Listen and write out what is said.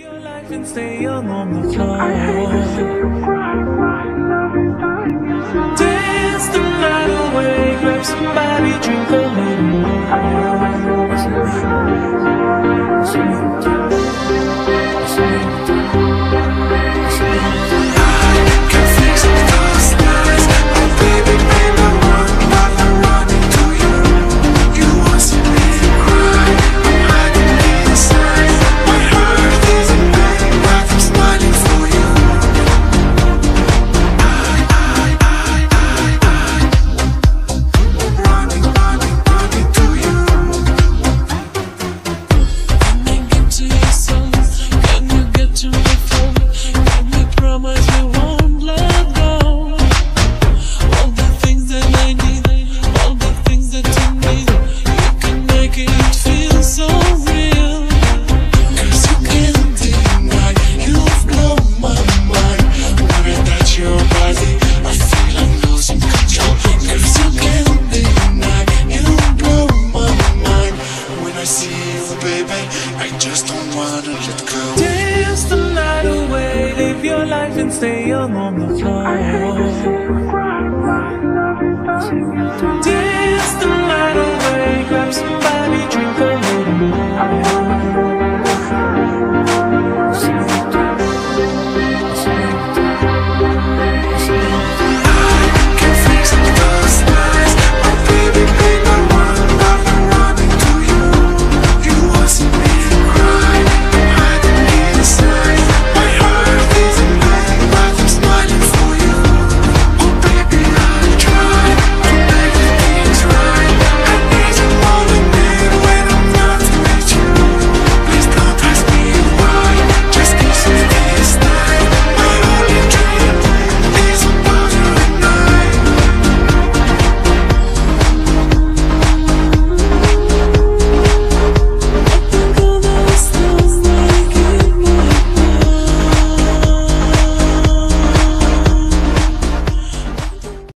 your life and stay young on the floor. Dance the night away, grab somebody, drink a little dance the night away, live your life and stay young on the floor. Dance the night away, grab somebody, drink a little more.